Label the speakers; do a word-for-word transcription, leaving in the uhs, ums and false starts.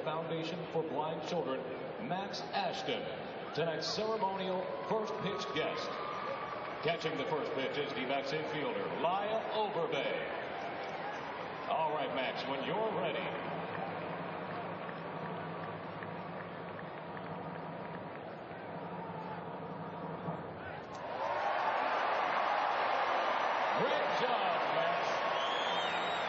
Speaker 1: Foundation for Blind Children, Max Ashton, tonight's ceremonial first pitch guest. Catching the first pitch is D-backs infielder Lyle Overbay. All right, Max, when you're ready. Great job, Max.